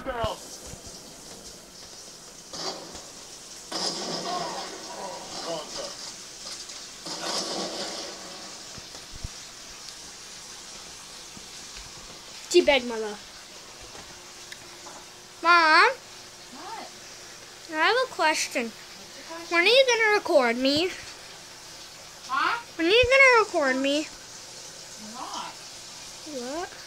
down. Teabag mother. Mom? What? I have a question. When are you gonna record me? Huh? When are you gonna record me? I'm not. What?